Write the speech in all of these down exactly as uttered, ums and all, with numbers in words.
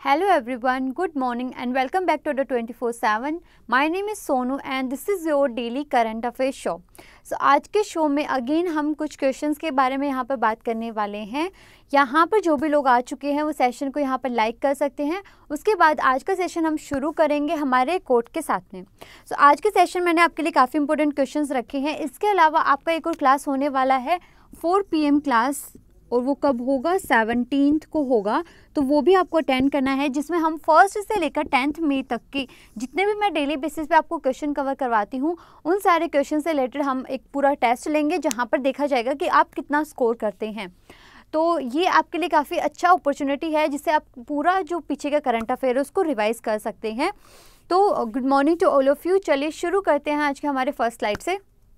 Hello everyone, good morning and welcome back to the twenty-four seven. My name is Sonu and this is your daily current affairs show. So आज के show में again हम कुछ questions के बारे में यहाँ पर बात करने वाले हैं. यहाँ पर जो भी लोग आ चुके हैं वो सेशन को यहाँ पर लाइक कर सकते हैं. उसके बाद आज का सेशन हम शुरू करेंगे हमारे कोट के साथ में. सो so, आज के सेशन मैंने आपके लिए काफ़ी इंपॉर्टेंट क्वेश्चंस रखे हैं. इसके अलावा आपका एक और क्लास होने वाला है फोर पी एम क्लास, और वो कब होगा? सेवनटीन्थ को होगा. तो वो भी आपको अटेंड करना है, जिसमें हम फर्स्ट से लेकर टेंथ मई तक की जितने भी मैं डेली बेसिस पे आपको क्वेश्चन कवर करवाती हूँ उन सारे क्वेश्चन से रिलेटेड हम एक पूरा टेस्ट लेंगे, जहाँ पर देखा जाएगा कि आप कितना स्कोर करते हैं. तो ये आपके लिए काफ़ी अच्छा अपॉर्चुनिटी है, जिससे आप पूरा जो पीछे का करंट अफेयर है उसको रिवाइज कर सकते हैं. तो good morning to all of you. चलिए शुरू करते हैं आज के हमारे फर्स्ट स्लाइड से.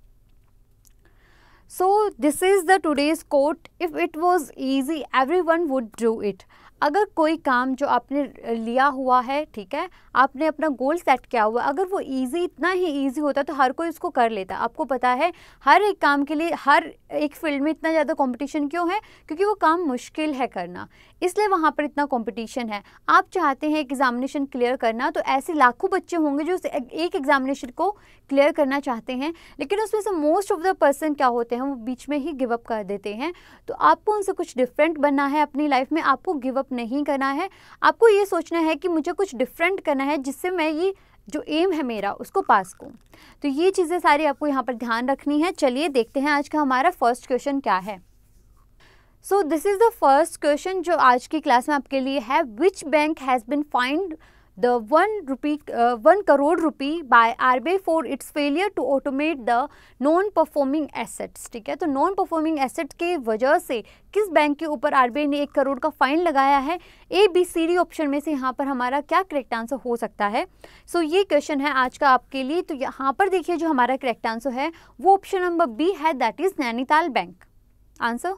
So this is the today's quote. If it was easy, everyone would do it. अगर कोई काम जो आपने लिया हुआ है, ठीक है, आपने अपना गोल सेट किया हुआ, अगर वो इजी इतना ही इजी होता तो हर कोई उसको कर लेता. आपको पता है हर एक काम के लिए हर एक फील्ड में इतना ज़्यादा कंपटीशन क्यों है? क्योंकि वो काम मुश्किल है करना, इसलिए वहाँ पर इतना कंपटीशन है. आप चाहते हैं एक एग्जामिनेशन क्लियर करना, तो ऐसे लाखों बच्चे होंगे जो एक एग्जामिनेशन को क्लियर करना चाहते हैं, लेकिन उसमें से मोस्ट ऑफ द पर्सन क्या होते हैं, वो बीच में ही गिव अप कर देते हैं. तो आपको उनसे कुछ डिफरेंट बनना है अपनी लाइफ में. आपको गिव अप नहीं करना है. आपको ये सोचना है कि मुझे कुछ डिफरेंट करना है, जिससे मैं ये जो एम है मेरा उसको पास करूं. तो ये चीज़ें सारी आपको यहाँ पर ध्यान रखनी है. चलिए देखते हैं आज का हमारा फर्स्ट क्वेश्चन क्या है. So this is the first question जो आज की क्लास में आपके लिए है. Which bank has been fined the one rupee one crore rupee by R B I for its failure to automate the non performing assets. ठीक है, तो नॉन परफॉर्मिंग एसेट के वजह से किस बैंक के ऊपर आर बी आई ने एक करोड़ का फाइन लगाया है? A B C D option में से यहाँ पर हमारा क्या करेक्ट आंसर हो सकता है? सो so, ये क्वेश्चन है आज का आपके लिए. तो यहाँ पर देखिए जो हमारा करेक्ट आंसर है वो ऑप्शन नंबर बी है, that is Nainital Bank. Answer.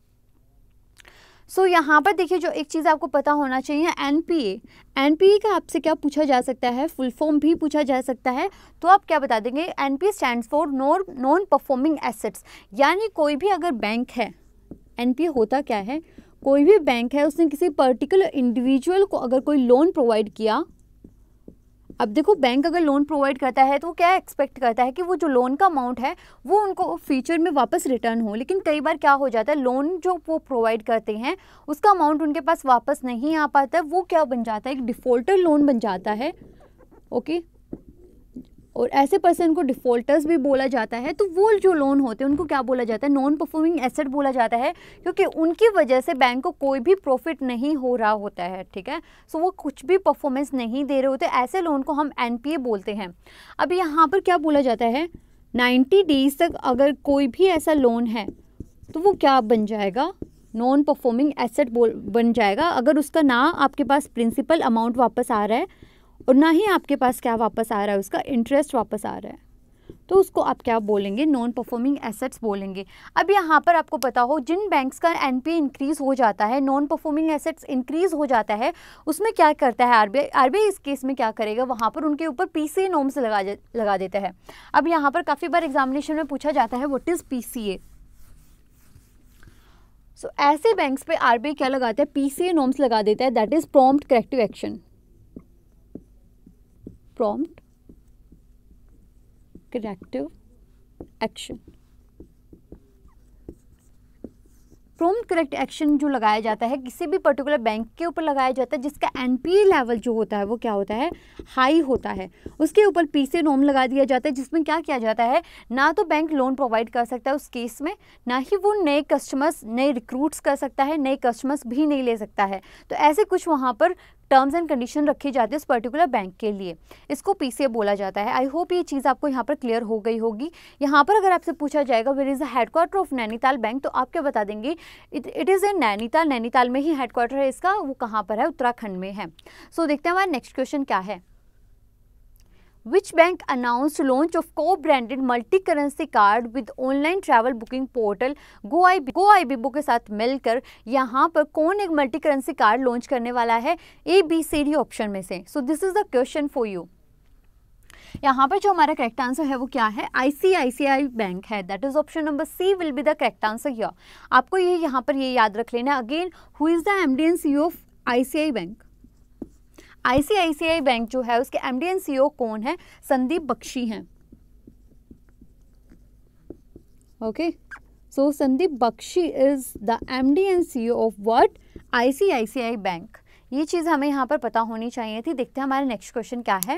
So so, यहाँ पर देखिए जो एक चीज़ आपको पता होना चाहिए, N P A. N P A का आपसे क्या पूछा जा सकता है? फुल फॉर्म भी पूछा जा सकता है. तो आप क्या बता देंगे? N P A stands for non performing assets. यानी कोई भी अगर बैंक है, एन पी ए होता क्या है? कोई भी बैंक है, उसने किसी पर्टिकुलर इंडिविजुअल को अगर कोई लोन प्रोवाइड किया. अब देखो बैंक अगर लोन प्रोवाइड करता है तो वो क्या एक्सपेक्ट करता है कि वो जो लोन का अमाउंट है वो उनको फ्यूचर में वापस रिटर्न हो. लेकिन कई बार क्या हो जाता है, लोन जो वो प्रोवाइड करते हैं उसका अमाउंट उनके पास वापस नहीं आ पाता है. वो क्या बन जाता है? एक डिफ़ॉल्टर लोन बन जाता है. ओके, और ऐसे पर्सन को डिफ़ॉल्टर्स भी बोला जाता है. तो वो जो लोन होते हैं उनको क्या बोला जाता है? नॉन परफॉर्मिंग एसेट बोला जाता है, क्योंकि उनकी वजह से बैंक को कोई भी प्रॉफिट नहीं हो रहा होता है. ठीक है, सो वो कुछ भी परफॉर्मेंस नहीं दे रहे होते. ऐसे लोन को हम एन पी ए बोलते हैं. अब यहाँ पर क्या बोला जाता है? नाइन्टी डेज तक अगर कोई भी ऐसा लोन है तो वो क्या बन जाएगा? नॉन परफॉर्मिंग एसेट बन जाएगा, अगर उसका ना आपके पास प्रिंसिपल अमाउंट वापस आ रहा है और ना ही आपके पास क्या वापस आ रहा है, उसका इंटरेस्ट वापस आ रहा है. तो उसको आप क्या बोलेंगे? नॉन परफॉर्मिंग एसेट्स बोलेंगे. अब यहाँ पर आपको पता हो, जिन बैंक्स का एन पी ए इंक्रीज हो जाता है, नॉन परफॉर्मिंग एसेट्स इंक्रीज हो जाता है, उसमें क्या करता है R B I? R B I इस केस में क्या करेगा? वहाँ पर उनके ऊपर पी सी ए नॉर्म्स लगा लगा देता है. अब यहाँ पर काफ़ी बार एग्जामिनेशन में पूछा जाता है what is P C A. So ऐसे बैंक्स पे आर बी आई क्या लगाता है? पी सी ए नॉर्म्स लगा देता है, that is prompt corrective action. Prompt corrective action. Prompt correct action जो लगाया जाता है किसी भी पर्टिकुलर बैंक के ऊपर लगाया जाता है जिसका एन पी ए लेवल जो होता है वो क्या होता है? हाई होता है. उसके ऊपर पी सी ए नॉर्म लगा दिया जाता है, जिसमें क्या किया जाता है? ना तो बैंक लोन प्रोवाइड कर सकता है उस केस में, ना ही वो नए कस्टमर्स नए रिक्रूट्स कर सकता है, नए कस्टमर्स भी नहीं ले सकता है. तो ऐसे कुछ वहाँ पर टर्म्स एंड कंडीशन रखी जाती है उस पर्टिकुलर बैंक के लिए. इसको पी सी ए बोला जाता है. आई होप ये चीज़ आपको यहाँ पर क्लियर हो गई होगी. यहाँ पर अगर आपसे पूछा जाएगा where is the headquarter of Nainital Bank, तो आप क्या बता देंगे? It it is in Nainital. Nainital में ही हेडक्वार्टर है इसका. वो कहाँ पर है? उत्तराखंड में है. सो so, देखते हैं हमारा नेक्स्ट क्वेश्चन क्या है. Which bank announced launch of co-branded multi-currency card with online travel booking portal GoIbibo? GoIbibo के साथ मिलकर यहाँ पर कौन एक मल्टी करेंसी कार्ड लॉन्च करने वाला है? A B C D option में से. So this is the question for you. यहाँ पर जो हमारा करेक्ट आंसर है वो क्या है? I C I C I bank है, that is option number C will be the correct answer here. आपको ये यहाँ पर ये याद रख लेना. Again, who is the M D and C E O of I C I बैंक? आईसीआईसीआई बैंक जो है उसके एमडी एंड सीईओ कौन है? संदीप बख्शी हैं। Okay, so Sandeep Bakhshi is the MD and CEO of what? ICICI Bank. ये चीज़ हमें यहाँ पर पता होनी चाहिए थी। देखते हैं हमारा नेक्स्ट क्वेश्चन क्या है।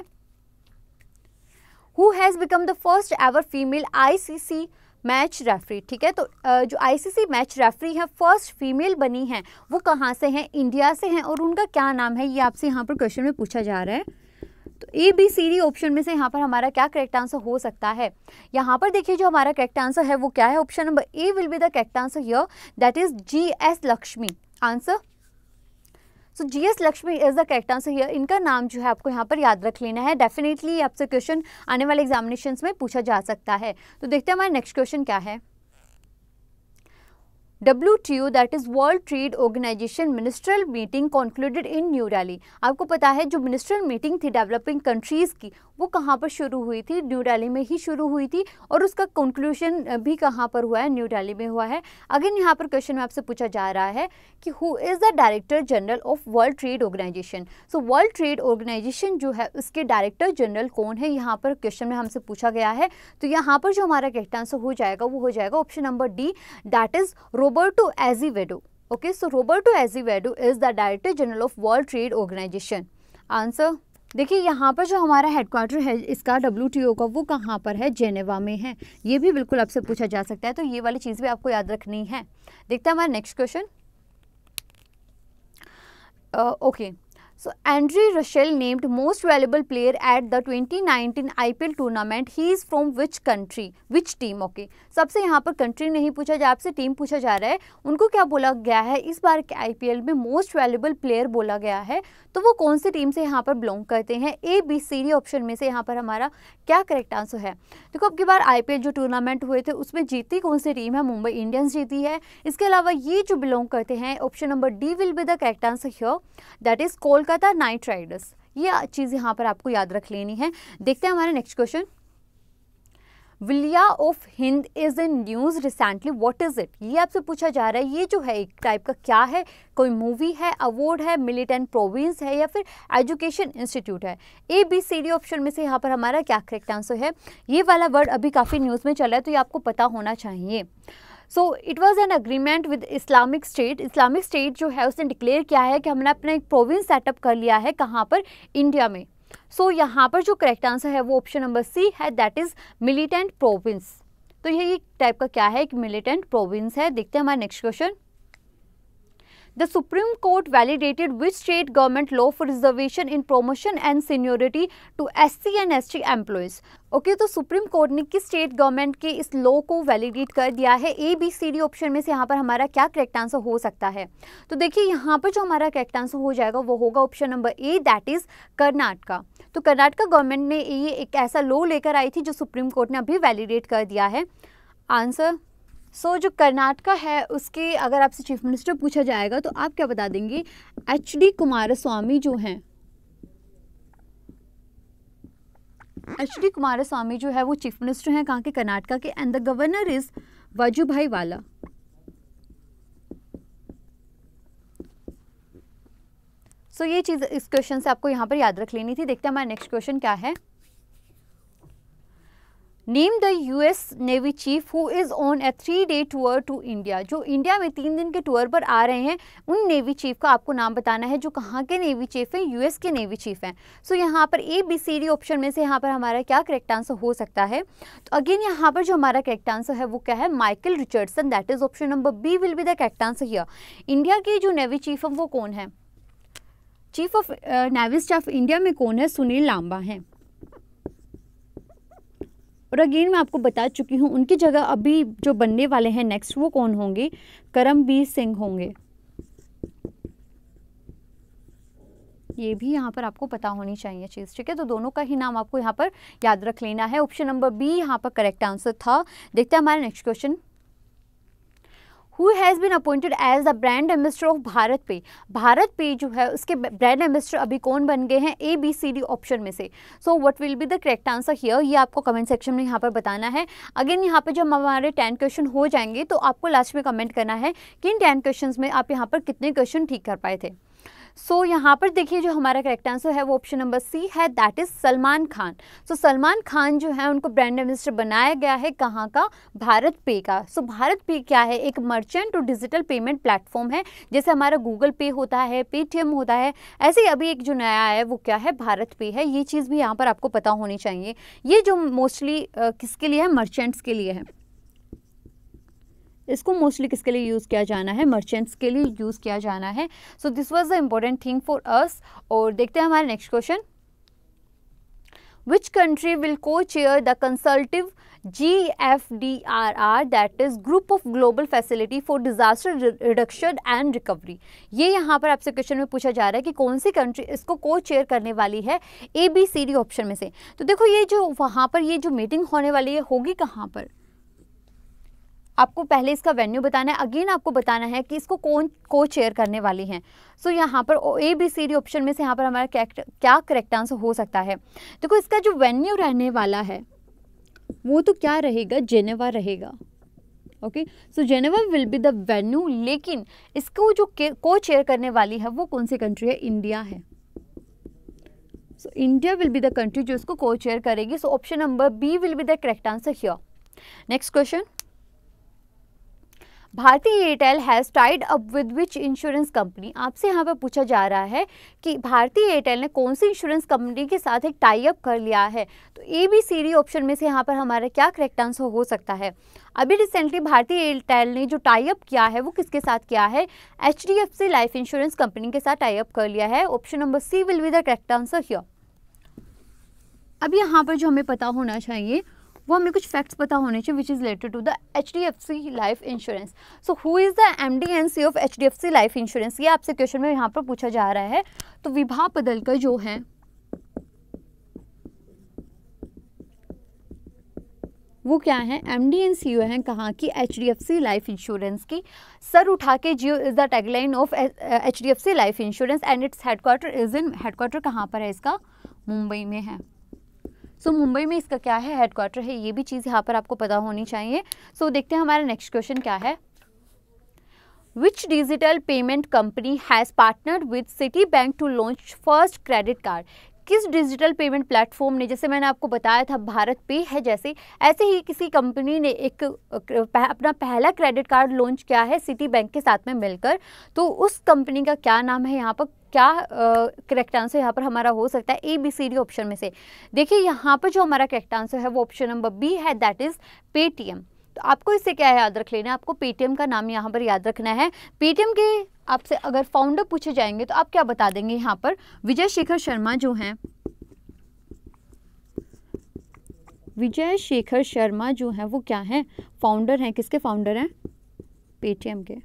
Who has become the first ever female ICC match referee? ठीक है, तो जो आईसीसी मैच रेफरी है फर्स्ट फीमेल बनी है वो कहाँ से हैं? इंडिया से हैं। और उनका क्या नाम है, ये आपसे यहाँ पर क्वेश्चन में पूछा जा रहा है। तो A B C D option में से यहाँ पर हमारा क्या करेक्ट आंसर हो सकता है? यहाँ पर देखिए जो हमारा करेक्ट आंसर है वो क्या है? Option number A will be the correct answer here, that is G S Lakshmi answer. So G S Lakshmi is the correct answer here. इनका नाम जो है आपको यहाँ पर याद रख लेना है। डेफिनेटली आपसे क्वेश्चन आने वाले एग्जामिनेशंस में पूछा जा सकता है। तो देखते हैं हमारा नेक्स्ट क्वेश्चन क्या है। W T O that is World Trade Organization ministerial meeting concluded in New Delhi. आपको पता है जो मिनिस्ट्रल मीटिंग थी डेवलपिंग कंट्रीज़ की वो कहाँ पर शुरू हुई थी? न्यू दिल्ली में ही शुरू हुई थी। और उसका कंक्लूजन भी कहाँ पर हुआ है? न्यू दिल्ली में हुआ है। अगेन यहाँ पर क्वेश्चन में आपसे पूछा जा रहा है कि who is the director general of World Trade Organization. So World Trade Organization जो है उसके डायरेक्टर जनरल कौन है? यहाँ पर क्वेश्चन में हमसे पूछा गया है। तो यहाँ पर जो हमारा करेक्ट आंसर हो जाएगा वो हो जाएगा option number D, that is Roberto Azevedo. Okay, so Roberto Azevedo is the director general of World Trade Organization answer. देखिए यहाँ पर जो हमारा हेडक्वार्टर है इसका डब्ल्यू टी ओ का वो कहाँ पर है? जेनेवा में है। ये भी बिल्कुल आपसे पूछा जा सकता है, तो ये वाली चीज़ भी आपको याद रखनी है। देखते हैं हमारा next question. Okay, so Andre Russell named most valuable player at the twenty nineteen I P L tournament. He is from which country? Which team? Okay, सबसे यहाँ पर कंट्री नहीं पूछा जा, आपसे टीम पूछा जा रहा है। उनको क्या बोला गया है इस बार के आईपीएल में? मोस्ट वैल्यूएबल प्लेयर बोला गया है। तो वो कौन सी टीम से यहाँ पर बिलोंग करते हैं? A B C D option में से यहाँ पर हमारा क्या करेक्ट आंसर है? देखो अब की बार आईपीएल जो टूर्नामेंट हुए थे उसमें जीती कौन सी टीम है? मुंबई इंडियंस जीती है। इसके अलावा ये जो बिलोंग करते हैं option number D will be the correct answer here, that is Kolkata Knight Riders. ये चीज़ यहाँ पर आपको याद रख लेनी है। देखते हैं हमारे नेक्स्ट क्वेश्चन। विलिया of Hind is in news recently, what is it? ये आपसे पूछा जा रहा है। ये जो है एक टाइप का क्या है? कोई मूवी है, अवार्ड है, मिलिटेंट प्रोविंस है या फिर एजुकेशन इंस्टीट्यूट है? A B C D option में से यहाँ पर हमारा क्या करेक्ट आंसर है? ये वाला वर्ड अभी काफ़ी न्यूज़ में चल रहा है तो ये आपको पता होना चाहिए। So it was an agreement with Islamic State. Islamic State जो है उसने डिक्लेयर किया है कि हमने अपना एक प्रोविंस सेटअप कर लिया है। कहाँ पर? इंडिया में। सो so, यहाँ पर जो करेक्ट आंसर है वो ऑप्शन नंबर सी है, दैट इज मिलिटेंट प्रोविंस। तो ये एक टाइप का क्या है? एक मिलिटेंट प्रोविंस है। देखते हैं हमारा next question. The Supreme Court validated which state government law for reservation in promotion and seniority to S C and S T employees? Okay okay, तो सुप्रीम कोर्ट ने किस स्टेट गवर्नमेंट के इस law को वैलिडेट कर दिया है? A B C D option में से यहाँ पर हमारा क्या करेक्ट आंसर हो सकता है? तो देखिए यहाँ पर जो हमारा करेक्ट आंसर हो जाएगा वो होगा option number A, that is Karnataka. तो कर्नाटका गवर्नमेंट ने ये एक ऐसा लॉ लेकर आई थी जो सुप्रीम कोर्ट ने अभी वैलिडेट कर दिया है आंसर। सो so, जो कर्नाटका है उसके अगर आपसे चीफ मिनिस्टर पूछा जाएगा तो आप क्या बता देंगे? एच डी कुमारस्वामी जो हैं, एच डी कुमारस्वामी जो है वो चीफ मिनिस्टर हैं कहाँ के? कर्नाटका के। And the governor is Vajubhai Vala. So so, ये चीज़ इस क्वेश्चन से आपको यहाँ पर याद रख लेनी थी। देखते हैं हमारा नेक्स्ट क्वेश्चन क्या है। Name the US navy chief who is on a three day tour to India. जो इंडिया में तीन दिन के टूर पर आ रहे हैं उन नेवी चीफ का आपको नाम बताना है जो कहाँ के नेवी चीफ हैं? यूएस के नेवी चीफ हैं। सो so, यहाँ पर A B C D option में से यहाँ पर हमारा क्या करेक्ट आंसर हो सकता है? तो अगेन यहाँ पर जो हमारा करेक्ट आंसर है वो क्या है? Michael Richardson, that is option number B will be the correct answer here. India के जो नेवी चीफ हैं वो कौन है? Chief of navy staff India में कौन है? सुनील लांबा हैं। और अगेन मैं आपको बता चुकी हूँ उनकी जगह अभी जो बनने वाले हैं नेक्स्ट वो कौन होंगे? करमबीर सिंह होंगे। ये भी यहाँ पर आपको पता होनी चाहिए चीज़, ठीक है? तो दोनों का ही नाम आपको यहाँ पर याद रख लेना है। ऑप्शन नंबर बी यहाँ पर करेक्ट आंसर था। देखते हैं हमारा next question. Who has been appointed as the brand ambassador of BharatPe. Bharat पे जो है उसके ब्रांड एम्बेसडर अभी कौन बन गए हैं? A B C D option में से। So what will be the correct answer here? ये आपको कमेंट सेक्शन में यहाँ पर बताना है। अगेन यहाँ पे जब हमारे टेन क्वेश्चन हो जाएंगे तो आपको लास्ट में कमेंट करना है कि इन टेन क्वेश्चन में आप यहाँ पर कितने क्वेश्चन ठीक कर पाए थे। सो so, यहाँ पर देखिए जो हमारा करेक्ट आंसर है वो ऑप्शन नंबर सी है, that is Salman Khan. So so, Salman Khan जो है उनको ब्रांड एम्बेसडर बनाया गया है कहाँ का, भारत पे का। सो so, भारत पे क्या है, एक मर्चेंट और डिजिटल पेमेंट प्लेटफॉर्म है, जैसे हमारा गूगल पे होता है, पेटीएम होता है, ऐसे ही अभी एक जो नया है वो क्या है, भारत पे है। ये चीज़ भी यहाँ पर आपको पता होनी चाहिए। ये जो मोस्टली किसके लिए है, मर्चेंट्स के लिए है। इसको मोस्टली किसके लिए यूज़ किया जाना है, मर्चेंट्स के लिए यूज़ किया जाना है। So this was the important thing for us. और देखते हैं हमारा next question, which country will co chair the consultative G F D R R, that is group of global facility for disaster reduction and recovery. ये यहाँ पर आपसे question में पूछा जा रहा है कि कौन सी कंट्री इसको को चेयर करने वाली है, A B C D option में से। तो देखो ये जो वहाँ पर ये जो मीटिंग होने वाली है होगी कहाँ पर, आपको पहले इसका वेन्यू बताना है, अगेन आपको बताना है कि इसको कौन को चेयर करने वाली हैं। सो so, यहाँ पर A B C D option में से यहाँ पर हमारा क्या करेक्ट आंसर हो सकता है। देखो इसका जो वेन्यू रहने वाला है वो तो क्या रहेगा, जेनेवा रहेगा। Okay, so Geneva will be the venue, लेकिन इसको जो को चेयर करने वाली है वो कौन सी कंट्री है, इंडिया है। So India will be the country जो इसको को चेयर करेगी। So option number B will be the correct answer here. Next question, Bharti Airtel has tied up with which insurance company. आपसे यहाँ पर पूछा जा रहा है कि भारती एयरटेल ने कौन सी इंश्योरेंस कंपनी के साथ एक टाई अप कर लिया है। तो A B C D option में से यहाँ पर हमारा क्या करेक्ट आंसर हो सकता है। अभी रिसेंटली भारती एयरटेल ने जो टाई अप किया है वो किसके साथ किया है, H D F C life insurance company के साथ टाई अप कर लिया है। Option number C will be the correct answer here. अब यहाँ पर जो हमें पता होना चाहिए वो हमें कुछ फैक्ट्स पता होने चाहिए which is related to the H D F C life insurance. So who is the M D and C of H D F C life insurance, ये आपसे क्वेश्चन में यहाँ पर पूछा जा रहा है। तो विभा पदलकर जो है वो क्या है, M D and C O है कहाँ की, H D F C life insurance की। सर उठा के जियो is the tagline of H D F C life insurance and its headquarter is in, headquarter कहाँ पर है इसका, मुंबई में है। सो so, मुंबई में इसका क्या है, हेडक्वार्टर है। ये भी चीज़ यहाँ पर आपको पता होनी चाहिए। सो so, देखते हैं हमारा नेक्स्ट क्वेश्चन क्या है, which digital payment company has partnered with Citi Bank to launch first credit card. किस डिजिटल पेमेंट प्लेटफॉर्म ने, जैसे मैंने आपको बताया था भारत पे है जैसे, ऐसे ही किसी कंपनी ने एक अपना पहला क्रेडिट कार्ड लॉन्च किया है सिटी बैंक के साथ में मिलकर। तो उस कंपनी का क्या नाम है, यहाँ पर क्या करेक्ट आंसर यहाँ पर हमारा हो सकता है, A B C D option में से। देखिए यहाँ पर जो हमारा करेक्ट आंसर है वो ऑप्शन नंबर बी है, दैट इज पेटीएम। तो आपको इससे क्या याद रख लेना है, आपको पेटीएम का नाम यहाँ पर याद रखना है। पेटीएम के आपसे अगर फाउंडर पूछे जाएंगे तो आप क्या बता देंगे, यहाँ पर विजय शेखर शर्मा जो हैं, विजय शेखर शर्मा जो हैं वो क्या हैं, फाउंडर हैं, किसके फाउंडर हैं, पेटीएम के।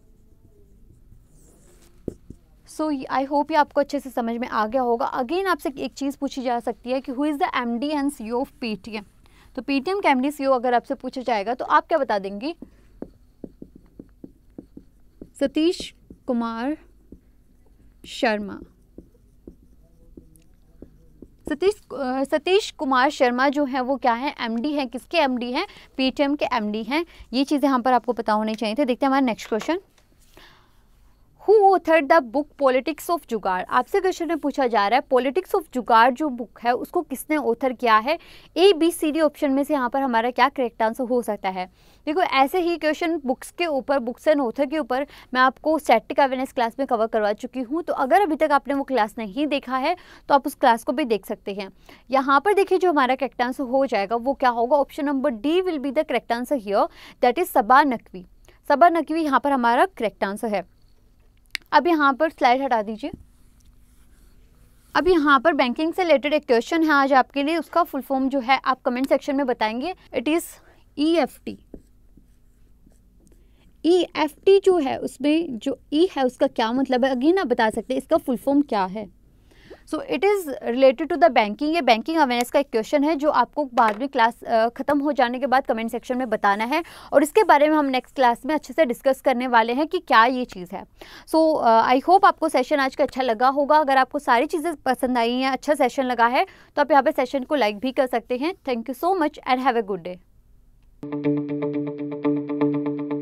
सो आई होप ये आपको अच्छे से समझ में आ गया होगा। अगेन आपसे एक चीज़ पूछी जा सकती है कि who is the M D and C O of Paytm. तो पेटीएम का एम डी सी ओ अगर आपसे पूछा जाएगा तो आप क्या बता देंगे, सतीश कुमार शर्मा। सतीश सतीश कुमार शर्मा जो है वो क्या है, एमडी हैं, किसके एमडी हैं, पेटीएम के एमडी हैं। ये चीज़ें यहाँ पर आपको पता होनी चाहिए थे। देखते हैं हमारा next question, who authored the book politics of Jugaad. आपसे क्वेश्चन में पूछा जा रहा है पॉलिटिक्स ऑफ जुगाड़ जो बुक है उसको किसने ऑथर किया है। A B C D option में से यहाँ पर हमारा क्या करेक्ट आंसर हो सकता है। देखो ऐसे ही क्वेश्चन बुक्स के ऊपर, बुक्स एंड ऑथर के ऊपर मैं आपको स्टैटिक अवेयरनेस क्लास में कवर करवा चुकी हूँ। तो अगर अभी तक आपने वो क्लास नहीं देखा है तो आप उस क्लास को भी देख सकते हैं। यहाँ पर देखिए जो हमारा करेक्ट आंसर हो जाएगा वो क्या होगा, option number D will be the correct answer here, that is Saba Naqvi. Saba Naqvi यहाँ पर हमारा करेक्ट आंसर है। अब यहाँ पर स्लाइड हटा दीजिए। अब यहाँ पर बैंकिंग से रिलेटेड एक क्वेश्चन है आज आपके लिए, उसका फुल फॉर्म जो है आप कमेंट सेक्शन में बताएंगे। It is E F T. E F T जो है उसमें जो ई है उसका क्या मतलब है, अगेन आप बता सकते हैं इसका फुल फॉर्म क्या है। So it is related to the banking. ये बैंकिंग अवेयरनेस का एक क्वेश्चन है जो आपको बाद में क्लास खत्म हो जाने के बाद कमेंट सेक्शन में बताना है, और इसके बारे में हम नेक्स्ट क्लास में अच्छे से डिस्कस करने वाले हैं कि क्या ये चीज़ है। सो आई होप आपको सेशन आज का अच्छा लगा होगा। अगर आपको सारी चीज़ें पसंद आई हैं, अच्छा सेशन लगा है, तो आप यहाँ पे सेशन को लाइक भी कर सकते हैं। Thank you so much and have a good day.